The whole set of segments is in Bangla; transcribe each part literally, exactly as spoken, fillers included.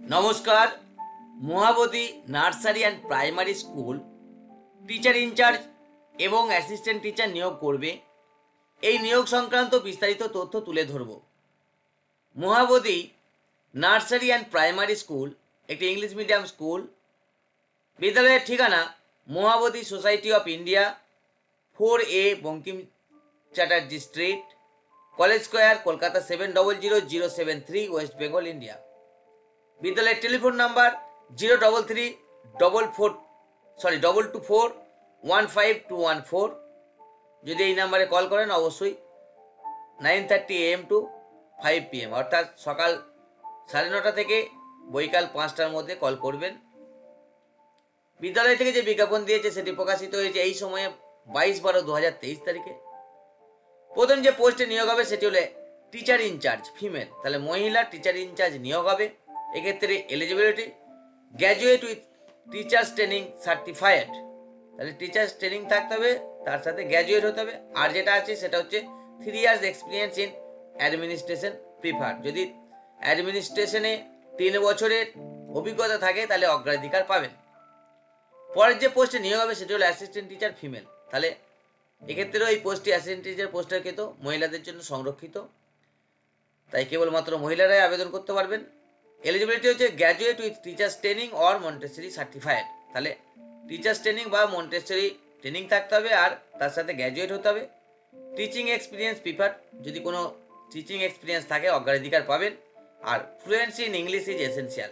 নমস্কার। Mahabodhi nursery and primary school teacher incharge এবং অ্যাসিস্ট্যান্ট টিচার নিয়োগ করবে। এই নিয়োগ সংক্রান্ত বিস্তারিত তথ্য তুলে ধরব। Mahabodhi nursery and primary school একটি ইংলিশ মিডিয়াম স্কুল। বিদ্যালয়ের ঠিকানা Mahabodhi society of India, four A Bankim Chatterjee street, college square, Kolkata seven double zero zero seven three, West Bengal, India. বিদ্যালয়ের telephone number zero double three double four sorry double two four one five two one four. যদি এই নাম্বারে কল করেন অবশ্যই nine thirty A M to five P M অর্থাৎ সকাল সাড়ে নটা থেকে বৈকাল পাঁচটার মধ্যে কল করবেন। বিদ্যালয় থেকে যে বিজ্ঞাপন দিয়েছে সেটি প্রকাশিত হয়েছে এই সময়ে বাইশ বারো দু হাজার তেইশ তারিখে। প্রথম যে পোস্টে নিয়োগ হবে সেটি হলে টিচার ইনচার্জ ফিমেল, তাহলে মহিলা টিচার ইনচার্জ নিয়োগ হবে। এক্ষেত্রে eligibility graduate with teachers training certified, তাহলে টিচার্স ট্রেনিং থাকতে হবে, তার সাথে গ্র্যাজুয়েট হতে হবে। আর যেটা আছে সেটা হচ্ছে three years experience in administration prefer, যদি অ্যাডমিনিস্ট্রেশনে তিন বছরের অভিজ্ঞতা থাকে তাহলে অগ্রাধিকার পাবেন। পরের যে পোস্টে নিয়োগ হবে সেটি হলো অ্যাসিস্ট্যান্ট টিচার ফিমেল, তাহলে এক্ষেত্রেও এই পোস্টটি অ্যাসিস্ট্যান্ট টিচার পোস্টটা কিন্তু মহিলাদের জন্য সংরক্ষিত, তাই কেবলমাত্র মহিলারাই আবেদন করতে পারবেন। এলিজিবিলিটি হচ্ছে graduate with teachers training or Montessori certified, তাহলে টিচার্স ট্রেনিং বা মন্টেসরি ট্রেনিং থাকতে হবে আর তার সাথে গ্র্যাজুয়েট হতে হবে। টিচিং এক্সপিরিয়েন্স প্রিফার, যদি কোনো টিচিং এক্সপিরিয়েন্স থাকে অগ্রাধিকার পাবেন। আর fluency in English is essential.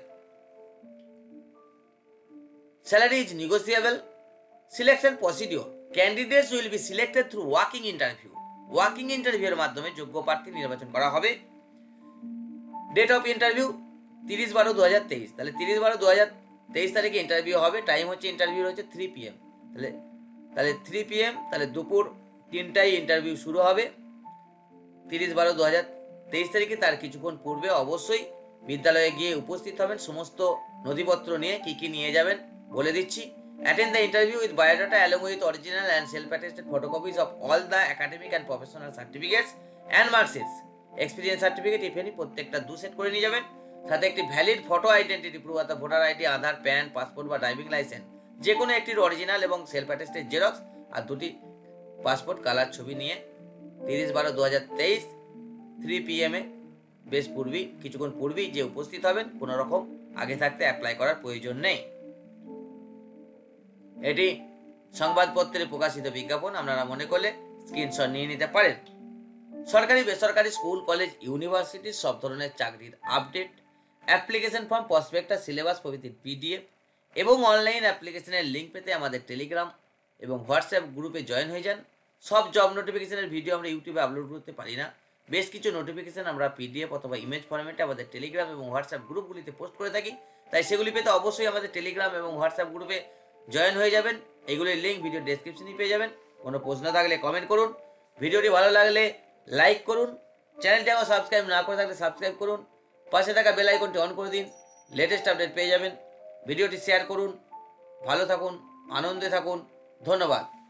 Salary is negotiable. Selection procedure candidates will be selected through walking interview. Walking ইন্টারভিউর মাধ্যমে যোগ্য প্রার্থী নির্বাচন করা হবে। ডেট অফ ইন্টারভিউ তিরিশ বারো দু হাজার তেইশ, তাহলে তিরিশ বারো দু হাজার তেইশ তারিখে ইন্টারভিউ হবে। টাইম হচ্ছে ইন্টারভিউ হচ্ছে থ্রি পি এম, তাহলে তাহলে থ্রি পি এম তাহলে দুপুর তিনটায় ইন্টারভিউ শুরু হবে তিরিশ বারো দু হাজার তেইশ তারিখে। তার কিছুক্ষণ পূর্বে অবশ্যই বিদ্যালয়ে গিয়ে উপস্থিত হবেন, সমস্ত নথিপত্র নিয়ে। কি কি নিয়ে যাবেন বলে দিচ্ছি। Attend the interview with biodata along with original and self attested photocopies of all the academic and professional certificates and marksheets. Experience certificate if any প্রত্যেকটা দু সেট করে নিয়ে যাবেন। সাথে একটি ভ্যালিড ফটো আইডেন্টিটি প্রুফ অর্থাৎ voter ID, Aadhaar, PAN, passport বা ড্রাইভিং লাইসেন্স যে কোনো একটির অরিজিনাল এবং সেলফ অ্যাটেস্টেড জেরক্স আর দুটি পাসপোর্ট কালার ছবি নিয়ে তিরিশ বারো দু হাজার তেইশ থ্রি পি এম এ বেশ পূর্বেই কিছুক্ষণ পূর্বেই যে উপস্থিত হবেন। কোনো রকম আগে থাকতে অ্যাপ্লাই করার প্রয়োজন নেই। এটি সংবাদপত্রে প্রকাশিত বিজ্ঞাপন, আপনারা মনে করলে স্ক্রিনশট নিয়ে নিতে পারেন। সরকারি বেসরকারি স্কুল কলেজ ইউনিভার্সিটির সব ধরনের চাকরির update, application form, prospectus, syllabus প্রভৃতির পিডিএফ এবং অনলাইন অ্যাপ্লিকেশনের লিঙ্ক পেতে আমাদের টেলিগ্রাম এবং হোয়াটসঅ্যাপ গ্রুপে জয়েন হয়ে যান। সব জব নোটিফিকেশনের ভিডিও আমরা ইউটিউবে আপলোড করতে পারি না, বেশ কিছু নোটিফিকেশন আমরা পিডিএফ অথবা ইমেজ ফরম্যাটে আমাদের টেলিগ্রাম এবং হোয়াটসঅ্যাপ গ্রুপগুলিতে পোস্ট করে থাকি, তাই সেগুলি পেতে অবশ্যই আমাদের টেলিগ্রাম এবং হোয়াটসঅ্যাপ গ্রুপে জয়েন হয়ে যাবেন। এগুলির লিঙ্ক ভিডিও ডেসক্রিপশনে পেয়ে যাবেন। কোনো প্রশ্ন থাকলে কমেন্ট করুন। ভিডিওটি ভালো লাগলে লাইক করুন। চ্যানেলটি আমার সাবস্ক্রাইব না করে থাকলে সাবস্ক্রাইব করুন। পাশে থাকা বেল আইকনটি অন করে দিন, লেটেস্ট আপডেট পেয়ে যাবেন। ভিডিওটি শেয়ার করুন। ভালো থাকুন, আনন্দে থাকুন। ধন্যবাদ।